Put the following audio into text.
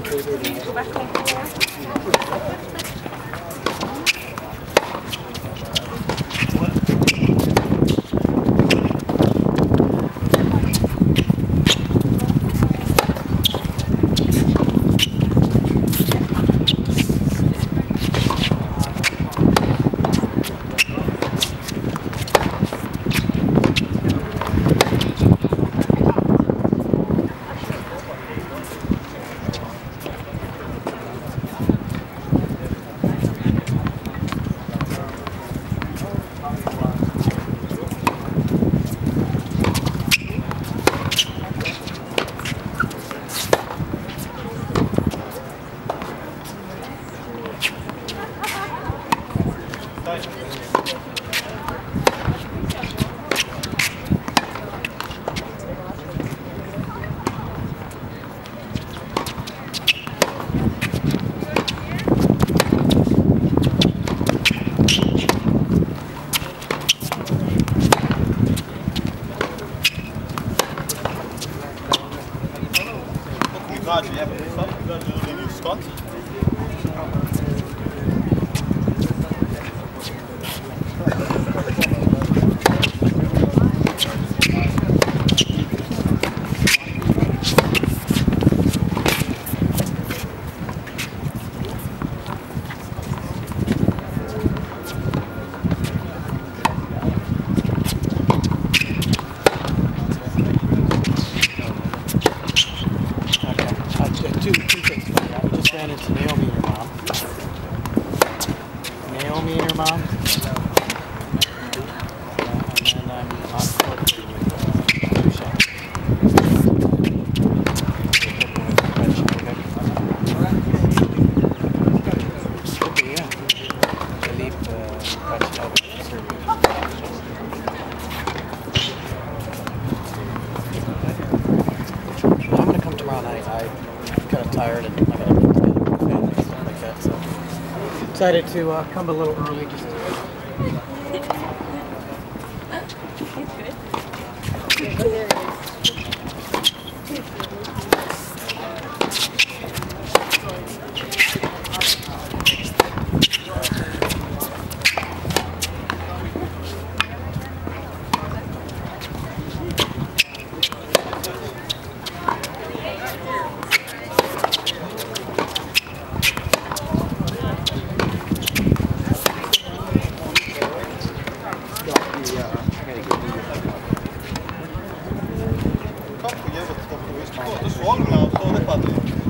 Go back on floor. Grazie, ja, ben Scott. Two things. I just ran into Naomi and her mom. Naomi and her mom. And then I'm on court with Shaq. Yeah. Filip Krajinovic, Serbia. I'm going to come tomorrow night. I'm kind of tired and I got to get together with family and stuff like that, so decided to come a little early just to To su ogledala, to ne padne.